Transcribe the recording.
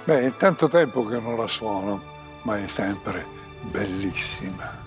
Beh, è tanto tempo che non la suono, ma è sempre bellissima.